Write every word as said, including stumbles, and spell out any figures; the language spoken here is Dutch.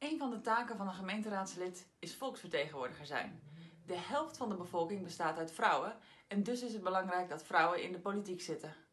Een van de taken van een gemeenteraadslid is volksvertegenwoordiger zijn. De helft van de bevolking bestaat uit vrouwen en dus is het belangrijk dat vrouwen in de politiek zitten.